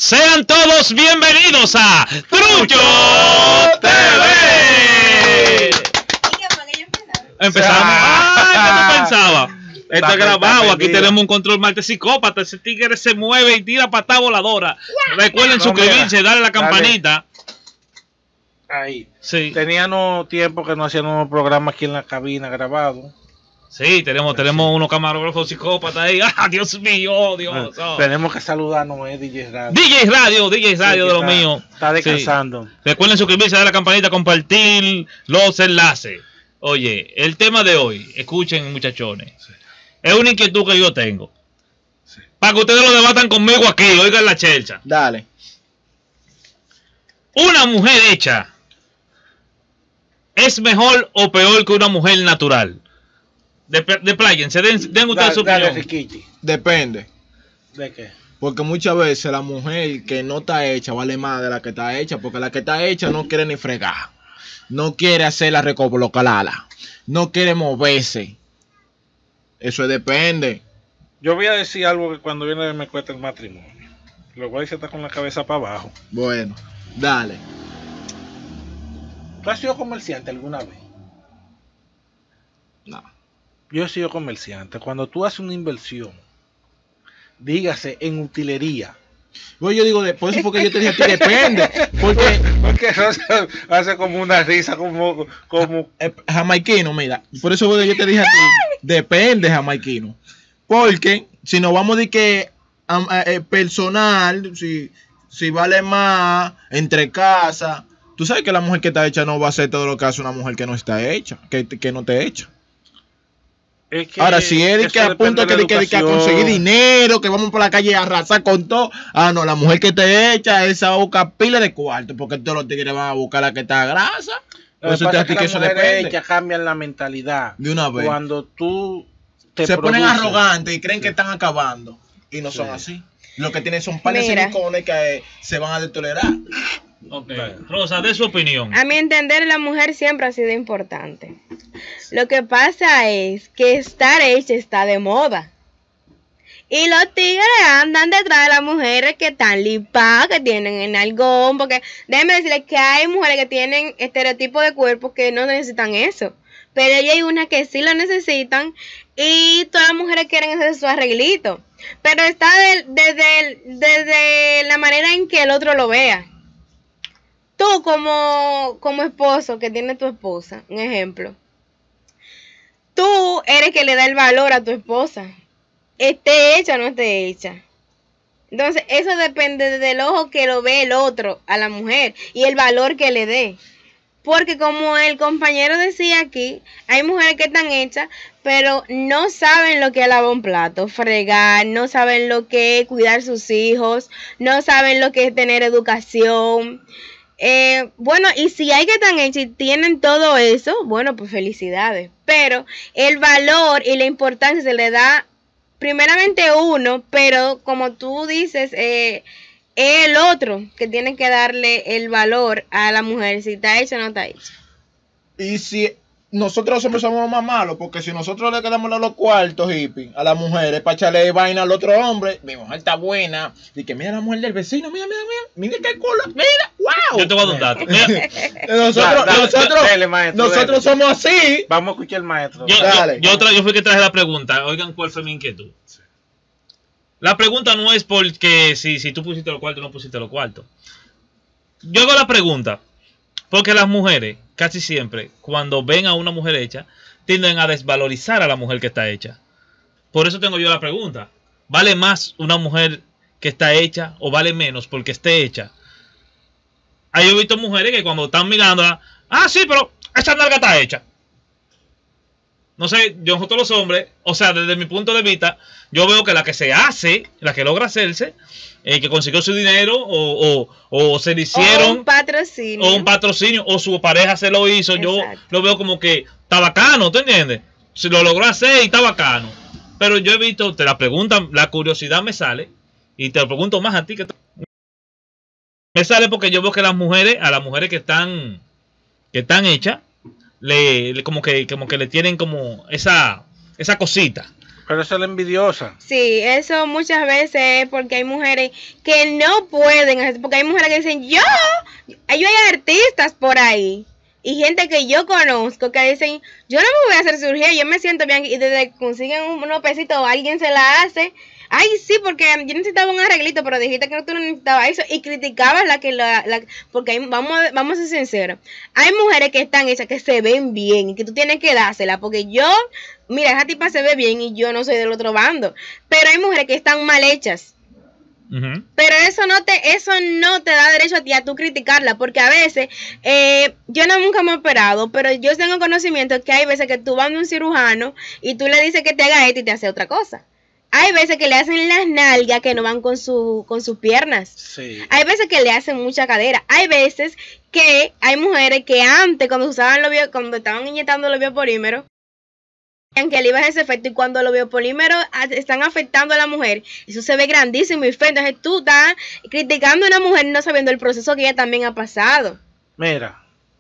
Sean todos bienvenidos a Trucho TV. Empezamos. ¿Qué tú pensabas? Esto es grabado, aquí tenemos un control Marte psicópata. Ese tigre se mueve y tira patada voladora. Recuerden suscribirse, darle a la campanita. Ahí. Sí. Teníamos tiempo que no hacíamos un programa aquí en la cabina grabado. Sí, tenemos unos camarógrafos psicópatas ahí. ¡Ah, Dios mío, Dios! Oh. Tenemos que saludarnos, DJ Radio. DJ Radio de lo mío. Está descansando. Sí. Recuerden suscribirse, darle a la campanita, compartir los enlaces. Oye, el tema de hoy, escuchen muchachones, es una inquietud que yo tengo. Para que ustedes lo debatan conmigo aquí, oigan la chelcha. Dale. ¿Una mujer hecha es mejor o peor que una mujer natural? Despláyense, den ustedes su opinión. Depende. ¿De qué? Porque muchas veces la mujer que no está hecha vale más de la que está hecha, porque la que está hecha no quiere ni fregar, no quiere hacer la recobolocalala, no quiere moverse. Eso depende. Yo voy a decir algo que cuando viene me cuesta el matrimonio. Lo voy a decir está con la cabeza para abajo. Bueno, dale. ¿Tú has sido comerciante alguna vez? No. Yo he sido comerciante. Cuando tú haces una inversión, dígase en utilería. Pues yo digo, por eso porque yo te dije a ti depende. Porque hace como una risa, como jamaiquino, mira. Por eso yo te dije a ti, depende, jamaiquino. Porque si nos vamos de que personal, si vale más entre casas, tú sabes que la mujer que está hecha no va a hacer todo lo que hace una mujer que no está hecha, que no te hecha. Es que ahora, si es que a punto que a conseguir dinero, que vamos por la calle a arrasar con todo. Ah, no, la mujer que te echa, esa va a buscar pila de cuarto, porque todos los tigres van a buscar la que está grasa. Por eso te que eso depende. Ya cambian la mentalidad. De una vez. Cuando tú se ponen arrogantes y creen que están acabando. Y no son así. Lo que tienen son panes de silicones que se van a detolerar. Okay. Rosa, de su opinión. A mi entender, la mujer siempre ha sido importante. Lo que pasa es que estar hecha está de moda. Y los tigres andan detrás de las mujeres que están lipadas, que tienen en algón. Porque déjenme decirles que hay mujeres que tienen estereotipos de cuerpo que no necesitan eso. Pero hay unas que sí lo necesitan. Y todas las mujeres quieren hacer su arreglito. Pero está desde la manera en que el otro lo vea. Tú como esposo que tiene tu esposa, un ejemplo. Tú eres que le da el valor a tu esposa. Esté hecha o no esté hecha. Entonces eso depende del ojo que lo ve el otro a la mujer. Y el valor que le dé. Porque como el compañero decía aquí, hay mujeres que están hechas, pero no saben lo que es lavar un plato, fregar, no saben lo que es cuidar sus hijos, no saben lo que es tener educación. Bueno, y si hay que estar hechas y tienen todo eso, bueno, pues felicidades. Pero el valor y la importancia se le da primeramente uno, pero como tú dices, el otro que tiene que darle el valor a la mujer, si está hecha o no está hecha. Y si nosotros siempre somos más malos, porque si nosotros le quedamos los cuartos hippie a las mujeres para echarle vaina al otro hombre, mi mujer está buena, y que mira la mujer del vecino, mira qué culo, mira, wow. Yo te voy a dar un dato. Nosotros somos así. Vamos a escuchar al maestro. Yo fui que traje la pregunta. Oigan, ¿cuál fue mi inquietud? La pregunta no es porque si tú pusiste los cuartos o no pusiste los cuartos. Yo hago la pregunta porque las mujeres, casi siempre, cuando ven a una mujer hecha, tienden a desvalorizar a la mujer que está hecha. Por eso tengo yo la pregunta. ¿Vale más una mujer que está hecha o vale menos porque esté hecha? Ahí he visto mujeres que cuando están mirándola, sí, pero esa nalga está hecha. No sé, nosotros los hombres, o sea, desde mi punto de vista, yo veo que la que se hace, la que logra hacerse, que consiguió su dinero o se le hicieron. O un patrocinio. O su pareja se lo hizo. Exacto. Yo lo veo como que está bacano, ¿te entiendes? Se lo logró hacer y está bacano. Pero yo he visto, te la preguntan, la curiosidad me sale, y te lo pregunto más a ti que me sale porque yo veo que a las mujeres que están hechas, como que le tienen como esa cosita. Pero esa es la envidiosa. Sí, eso muchas veces es porque hay mujeres que no pueden hacer, porque hay mujeres que dicen, yo hay artistas por ahí y gente que yo conozco que dicen, yo no me voy a hacer cirugía, yo me siento bien, y desde que consiguen unos pesitos o alguien se la hace, ay sí, porque yo necesitaba un arreglito, pero dijiste que no, tú no necesitabas eso, y criticabas porque vamos a ser sinceros, hay mujeres que están hechas, que se ven bien, y que tú tienes que dársela, porque mira, esa tipa se ve bien y yo no soy del otro bando, pero hay mujeres que están mal hechas. Pero eso no te da derecho a ti a tú criticarla, porque a veces yo nunca me he operado, pero yo tengo conocimiento que hay veces que tú vas a un cirujano y tú le dices que te haga esto y te hace otra cosa. Hay veces que le hacen las nalgas que no van con sus piernas. Sí. Hay veces que le hacen mucha cadera. Hay veces que hay mujeres que antes, cuando cuando estaban inyectando los biopolímeros, que le iba a ese efecto, y cuando los biopolímeros están afectando a la mujer, eso se ve grandísimo y feo. Entonces tú estás criticando a una mujer no sabiendo el proceso que ella también ha pasado. Mira,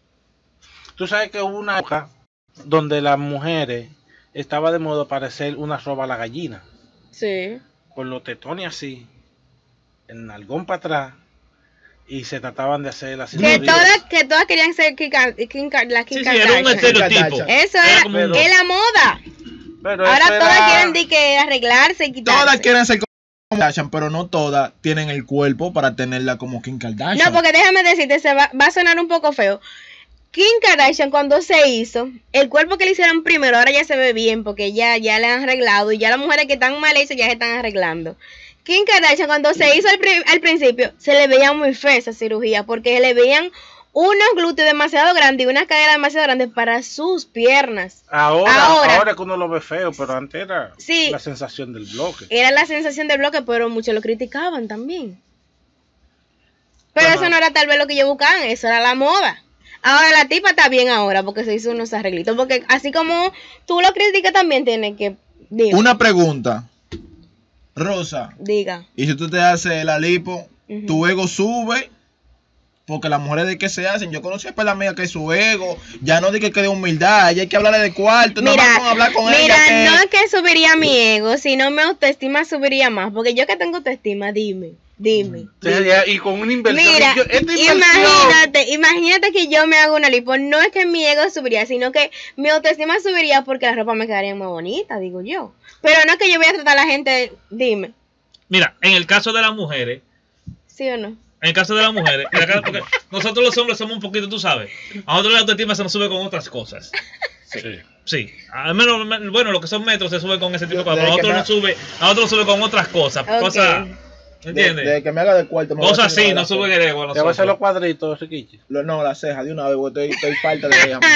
tú sabes que hubo una época donde las mujeres estaba de moda parecer una roba a la gallina, Sí. con los tetones así, el nalgón para atrás, y se trataban de hacer la cirugía. Que todas querían ser la Kim Sí, Kardashian. era un estereotipo. Eso Era era, como un- es la moda. Pero Ahora eso todas era- quieren que arreglarse y quitarse. Todas quieren ser como Kim Kardashian, pero no todas tienen el cuerpo para tenerla como Kim Kardashian. No, porque déjame decirte, va a sonar un poco feo. Kim Kardashian cuando se hizo, el cuerpo que le hicieron primero ahora ya se ve bien porque ya le han arreglado y ya las mujeres que están mal hechas ya se están arreglando. Kim Kardashian cuando se hizo al principio se le veía muy fea esa cirugía porque se le veían unos glúteos demasiado grandes y una cadera demasiado grande para sus piernas. Ahora es que uno lo ve feo, pero antes era Sí. la sensación del bloque. Era la sensación del bloque, pero muchos lo criticaban también. Pero Ajá. eso no era tal vez lo que ellos buscaban, eso era la moda. Ahora la tipa está bien ahora porque se hizo unos arreglitos. Porque así como tú lo criticas también tienes que... Una pregunta. Rosa, Diga. y si tú te haces la lipo, Ujú. tu ego sube, porque las mujeres de qué se hacen, yo conocí a la mía que su ego, ya no dije que de humildad, ya hay que hablarle de cuarto, no Mira, más con hablar con ella. no es que subiría mi ego, sino mi autoestima subiría más. Porque yo que tengo autoestima, dime. Y con una inversión. Mira, Esta inversión. imagínate que yo me hago una lipo. No es que mi ego subiría, sino que mi autoestima subiría porque la ropa me quedaría más bonita, digo yo. Pero no es que yo voy a tratar a la gente, dime, Mira, en el caso de las mujeres, ¿sí o no? en el caso de las mujeres, porque nosotros los hombres somos un poquito, tú sabes, a nosotros la autoestima se nos sube con otras cosas. Sí, al menos, bueno, lo que son metros se sube con ese tipo de cosas, pero a nosotros nos sube con otras cosas, Ok. cosas, ¿entiendes? De que me haga de cuarto. me voy a Cosas hacer así, una no de la sube el ego a Te va a hacer los nosotros. cuadritos, Riquichi. No, la ceja de una vez, porque estoy falta de ella.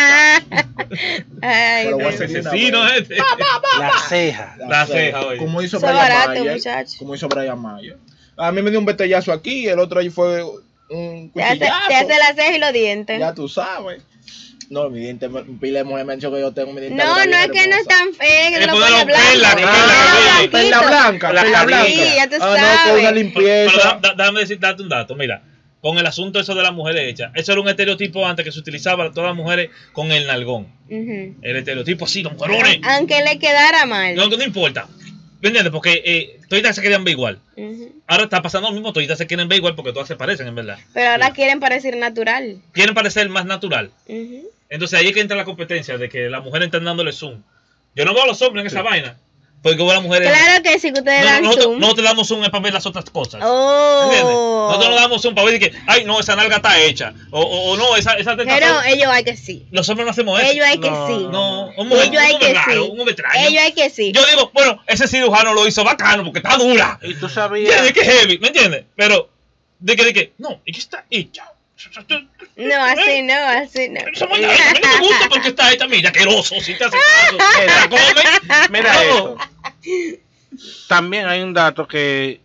Ay, Pero voy a Dios. hacer una Sí, no vez. es. La ceja. La ceja, oye. Como hizo Eso Brian barato, Mayer. muchacho. Como hizo Brian Mayer. A mí me dio un botellazo aquí y el otro ahí fue un Te hace cuchillazo. la ceja y los dientes. Ya tú sabes. No, mi diente, pile de mujer me ha dicho que yo tengo mi diente. No, no es que no es tan feo, que Le no ponen pone los blanco. perlas, ni Ah, perla blanca, La perla blanca. carilla. Sí, ya tú Ah, no, con sabes. una Pero limpieza. déjame darte un dato, mira. Con el asunto eso de las mujeres hechas, eso era un estereotipo antes que se utilizaba a todas las mujeres con el nalgón. Ujú. El estereotipo así, los mujerones. Aunque le quedara mal. No importa. ¿Me entiendes? Porque toditas se querían ver igual. Ujú. Ahora está pasando lo mismo, toditas se quieren ver igual porque todas se parecen, en verdad. Pero ahora quieren parecer natural. Quieren parecer más natural. Ujú. Entonces ahí es que entra la competencia de que las mujeres están dándole zoom. Yo no veo a los hombres en esa vaina. Porque veo a las mujeres. Claro que sí, que ustedes dan zoom. No te damos zoom es para ver las otras cosas. ¿Entiendes? Oh. Nosotros no damos zoom para ver que, ay, no, esa nalga está hecha. O no, esa teta. Pero ellos hay que sí. Los hombres no hacemos eso. Ellos hay que No. sí. No, un hombre Ellos hay que raro, sí. un hombre extraño. Ellos hay que sí. Yo digo, bueno, ese cirujano lo hizo bacano porque está dura. Y tú sabías. ¿Entiendes? Que heavy, ¿me entiendes? Pero, de que, no, es que está hecha. No, así no, así no. Esa vaina, a mí no me gusta porque está hecha, mira, asqueroso, si te hace caso. La come. Mira No. esto. También hay un dato que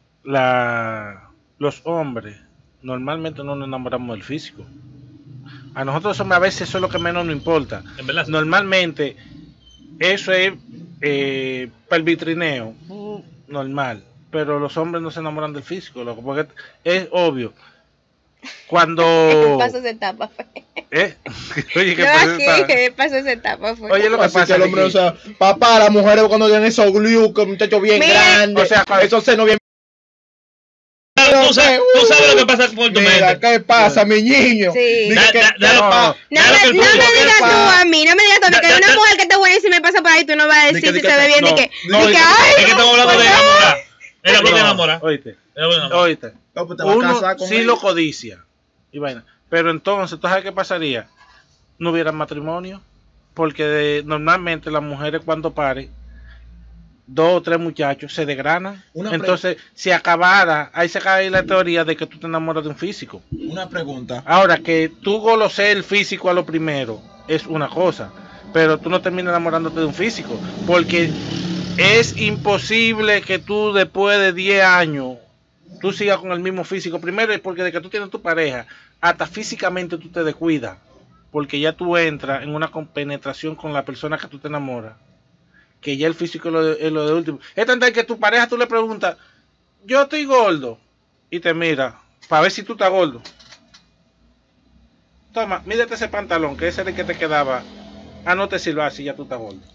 los hombres normalmente no nos enamoramos del físico. A nosotros los hombres a veces eso es lo que menos nos importa. En verdad. Normalmente eso es para el vitrineo normal, pero los hombres no se enamoran del físico, loco, porque es obvio. Cuando... Paso esa etapa. ¿Eh? Oye, ¿qué No, pasa? aquí, pasó esa etapa. Fue. Oye, lo que Así pasa que el es hombre, que- o sea, papá, las mujeres cuando tienen esos glúteos, muchachos bien Mira. grandes, O sea, esos senos bien. Tú sabes lo que pasa por tu Mira, mente. ¿qué pasa, mi niño? Sí. Dice que- No, No me digas tú a mí, no me digas tú a mí, que una mujer que te buenísima y pasa por ahí, tú no vas a decir si se ve bien, no, ni que, no, ni que, es que ay, Es que estamos hablando de enamorar. Él habló de enamorar. Oíste, Él habló de enamorar. oíste. No, pues te vas a Uno casar con sí él. lo codicia. Y vaina. Pero entonces, ¿tú sabes qué pasaría? No hubiera matrimonio. Porque normalmente las mujeres cuando paren, 2 o 3 muchachos se desgranan. Entonces, si acabara, ahí se cae la teoría de que tú te enamoras de un físico. Una pregunta. Ahora, que tú golosees el físico a lo primero es una cosa, pero tú no terminas enamorándote de un físico, porque es imposible que tú después de 10 años tú sigas con el mismo físico. Primero es porque de que tú tienes tu pareja, hasta físicamente tú te descuidas, porque ya tú entras en una compenetración con la persona que tú te enamoras, que ya el físico es lo de último. Es tanto que tu pareja tú le preguntas, yo estoy gordo, y te mira, para ver si tú estás gordo. Toma, mídete ese pantalón, que ese era el que te quedaba. Ah, no te sirva si ya tú estás gordo.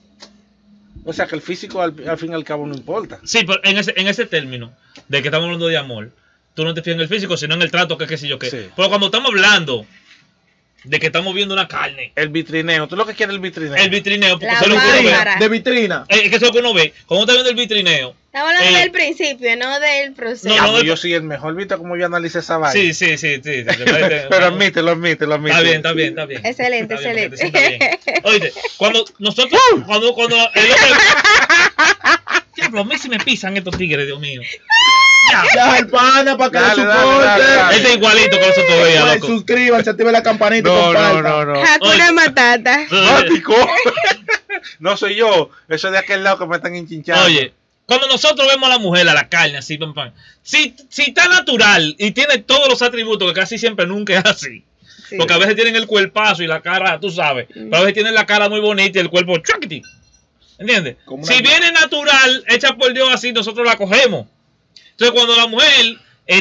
O sea que el físico al fin y al cabo no importa. Sí, pero en ese término de que estamos hablando de amor, tú no te fijas en el físico, sino en el trato, que qué sé yo qué. Sí. Pero cuando estamos hablando de que estamos viendo una carne, El vitrineo, tú lo que quieres es el vitrineo. el vitrineo, porque La eso es lo que uno ve. máscara. De vitrina. Es que eso es lo que uno ve. Cuando uno está viendo el vitrineo, estamos hablando Eh, del principio, no del proceso. no, Diablo, no, yo soy el mejor, viste como yo analicé esa vaina. sí. Pero admítelo. Está bien. Excelente, Está bien, excelente. porque te sientas bien. Oye, cuando nosotros, cuando el hombre... Diablo, a mí se me pisan estos tigres, Dios mío. Ya. Ya el pana para que Dale, lo dale, soporte. dale. Este es igualito con eso todavía, Pues, loco. suscríbanse, activen la campanita y compartan. Hakuna Oye. Matata. Mático. No soy yo, eso es de aquel lado que me están enchinchando. Oye, cuando nosotros vemos a la mujer, a la carne, así, pam, pam, si está natural y tiene todos los atributos, que casi siempre nunca es así. Sí. Porque a veces tienen el cuerpazo y la cara, tú sabes, pero a veces tienen la cara muy bonita y el cuerpo chuckity. ¿Entiendes? Como una- Si viene natural, hecha por Dios así, nosotros la cogemos. Entonces, cuando la mujer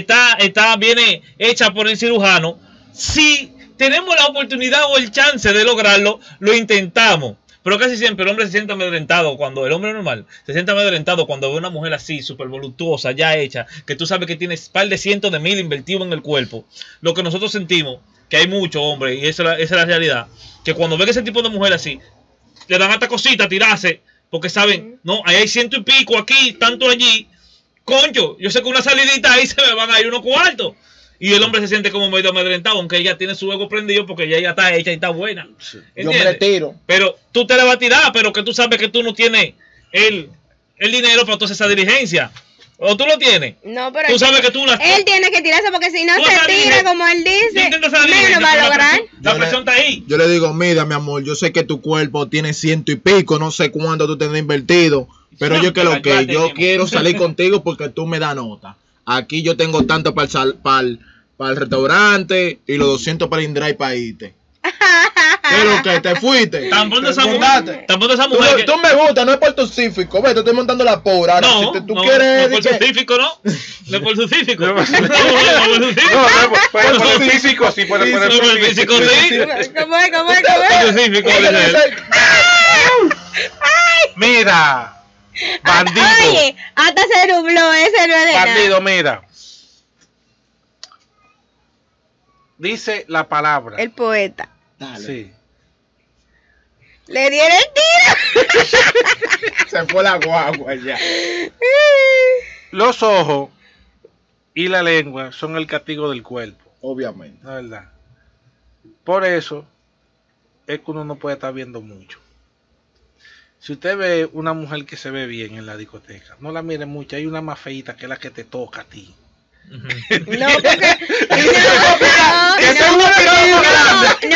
viene hecha por el cirujano, si tenemos la oportunidad o el chance de lograrlo, lo intentamos. Pero casi siempre el hombre se siente amedrentado cuando el hombre normal se siente amedrentado cuando ve una mujer así, súper voluptuosa, ya hecha, que tú sabes que tiene un par de cientos de mil invertidos en el cuerpo. Lo que nosotros sentimos, que hay muchos hombres, y esa es la realidad, que cuando ven ese tipo de mujer así, le dan hasta cositas a tirarse, porque saben, no, ahí hay 100 y pico aquí, tanto allí. Concho, yo sé que una salidita ahí se me van a ir unos cuartos. Y el hombre se siente como medio amedrentado, aunque ella tiene su ego prendido porque ella ya está hecha y está buena. Sí. Yo me ¿Entiendes? retiro. Pero tú te la vas a tirar, pero que tú sabes que tú no tienes el dinero para toda esa diligencia. O tú lo tienes. No, pero Tú sabes que tú la... él tiene que tirarse porque si no Tú se vas a tira dirigir. como él Tú dice, intentas hacer la menos diligencia, va a pero lograr. La presión está ahí. Yo le digo, mira, mi amor, yo sé que tu cuerpo tiene 100 y pico, no sé cuánto tú tienes invertido, pero yo que lo que yo quiero salir contigo porque tú me das nota. Aquí yo tengo tanto para el restaurante y los 200 para el InDrive para irte. Pero que te fuiste. Tan pronto Te esa fundaste. mujer... Tan pronto esa Tú, mujer... que- tú me gusta, no es por tu cífico, ve, te estoy montando la pora. Ahora, No, si tú no, quieres. no por di que- su cífico, ¿no? No por su cífico. No, No, no, no por su cífico. por el físico, sí, por el No, por el físico, sí. ¿Cómo es? ¿Cómo es? ¿Cómo Por es? su cífico, Ella dice él. dice, Mira, bandido, Oye, hasta se nubló, ese no es de nada. bandido, mira. Dice la palabra. El poeta. Dale. Sí. Le dieron el tiro. Se fue la guagua ya. Los ojos y la lengua son el castigo del cuerpo, Obviamente. la verdad. Por eso es que uno no puede estar viendo mucho. Si usted ve una mujer que se ve bien en la discoteca, no la mire mucho. Hay una más feita que es la que te toca a ti. No, porque. Que sea una piropo grande.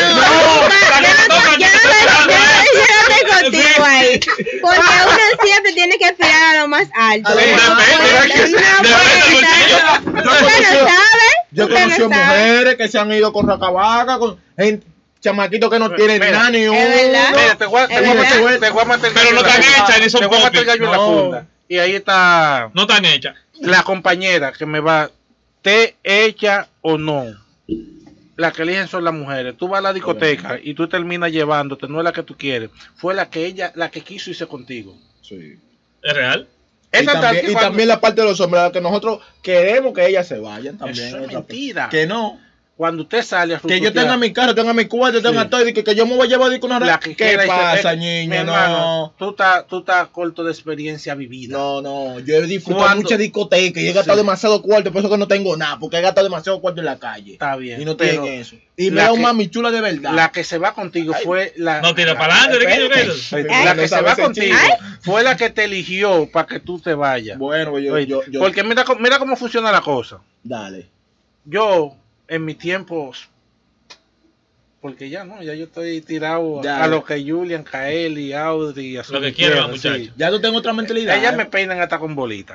Yo no estoy contigo ahí. Porque uno siempre tiene que aspirar a lo más alto. A lo Uno más puede- Yo uno puede estar- Usted no conocí- sabe. Yo he usted no conocido sabe. mujeres que se han ido con racabaca, con gente, chamaquitos que no tienen Mira, nada ni uno. verdad. Mira, te voy a Es verdad. matar Pero no están hechas, ni son te voy a matar el popis. gallo en la No. funda. Y ahí está No tan hecha. la compañera que me va, ¿te echa o no? las que eligen son las mujeres. Tú vas a la discoteca y tú terminas llevándote, no es la que tú quieres, fue la que quiso irse contigo. Sí. ¿Es real? Y también la parte de los hombres, la que nosotros queremos que ellas se vayan también. Eso es mentira. Que no. Cuando usted sale a Que yo tenga mi carro, tenga mi cuarto, tenga todo, y que yo me voy a llevar con una... ¿Qué pasa, niño? No. Tú estás corto de experiencia vivida. No, yo he disfrutado muchas discotecas y he gastado demasiado cuarto, por eso que no tengo nada, porque he gastado demasiado cuarto en la calle. Está bien. Y no tienen eso. Y me da un mami chula de verdad. La que se va contigo fue la... No tira para adelante, La que se va contigo fue la que te eligió para que tú te vayas. Bueno, yo... Porque mira cómo funciona la cosa. Dale. Yo, en mis tiempos, porque ya yo estoy tirado ya, a lo que Julian, Kaeli, Audrey, a lo que quieran, muchachos. Ya tú tengo otra mentalidad. Ellas me peinan hasta con bolita.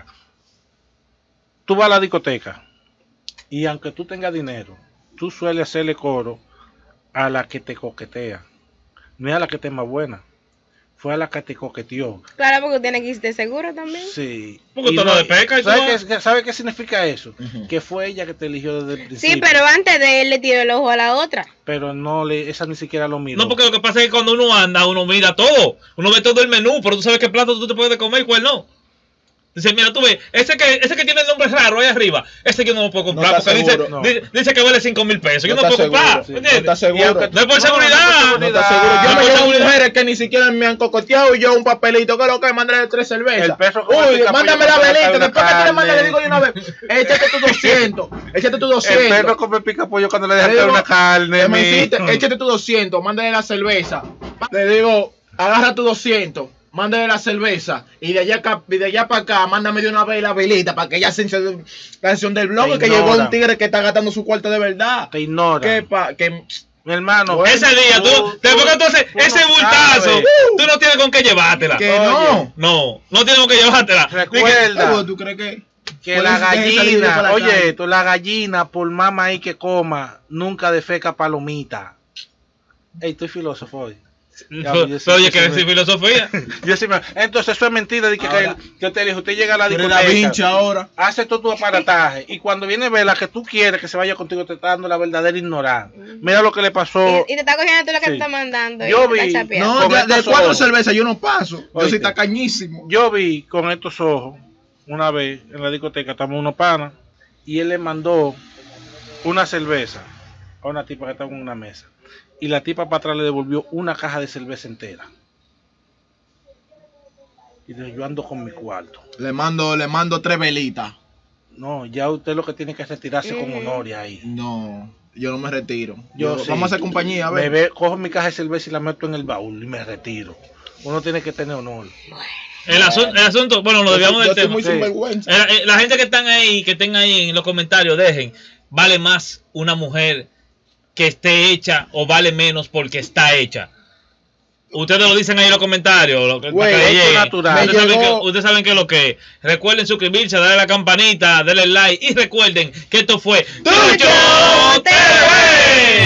Tú vas a la discoteca y aunque tú tengas dinero, tú sueles hacerle coro a la que te coquetea, no es a la que te es más buena. Fue a la que te coqueteó. Claro, porque tiene que irte seguro también. Sí. Porque tú no de peca y ¿Sabes qué significa eso? Que fue ella que te eligió desde el principio. Sí, pero antes de él le tiró el ojo a la otra. Pero esa ni siquiera lo miró. No, porque lo que pasa es que cuando uno anda, uno mira todo. Uno ve todo el menú, pero tú sabes qué plato tú te puedes comer y cuál no. Dice, mira, tú ves, ese que tiene el nombre raro ahí arriba, ese yo no lo puedo comprar, porque dice que vale 5,000 pesos. Yo no lo puedo comprar. Sí, no está seguro. No es por seguridad. No está seguro. Yo me llevo mujeres que ni siquiera me han cocoteado y yo un papelito que lo que mándale 3 cervezas. Uy, mándame la velita. Después que tú le mandas, le digo yo una vez, échate tus 200. Échate tus 200. El perro come pica pollo cuando le dejaste una carne. Échate tus 200, mándale la cerveza. Le digo, agarra tus 200. Mándale la cerveza y de allá para acá, mándame de una vez la velita para que ella se la canción del blog que llegó un tigre que está gastando su cuarto de verdad. Te ignora. Mi hermano, bueno, ese día, ese bultazo, tú no tienes con qué llevártela. Que no tienes con qué llevártela. Recuerda, ¿tú crees que la gallina, oye, la gallina, por más maíz que coma, nunca defeca palomita. Ey, estoy filósofo hoy. Oye, que decir filosofía. Entonces eso es mentira de que te dijo, usted llega a la discoteca, ahora hace todo tu aparataje y cuando viene a ver la que tú quieres que se vaya contigo te está dando la verdadera ignorancia. Mira lo que le pasó. Y te está cogiendo tú lo que te está mandando. Yo vi. No, de 4 cervezas yo no paso. Yo soy tacañísimo. Yo vi con estos ojos una vez en la discoteca, estamos unos panas y él le mandó una cerveza a una tipa que estaba en una mesa. Y la tipa para atrás le devolvió una caja de cerveza entera. Y dijo, yo ando con mi cuarto. Le mando 3 velitas. No, ya usted lo que tiene que es retirarse con honor ahí. No, yo no me retiro. Sí. Vamos a hacer compañía, a ver. Cojo mi caja de cerveza y la meto en el baúl y me retiro. Uno tiene que tener honor. El asunto, bueno, lo debíamos del tema. Muy sinvergüenza. La gente que están ahí, que estén ahí en los comentarios, dejen, ¿vale más una mujer que esté hecha o vale menos porque está hecha? Ustedes lo dicen ahí en los comentarios. Ustedes saben que es lo que es. Recuerden suscribirse, darle a la campanita, darle like y recuerden que esto fue Tucho TV.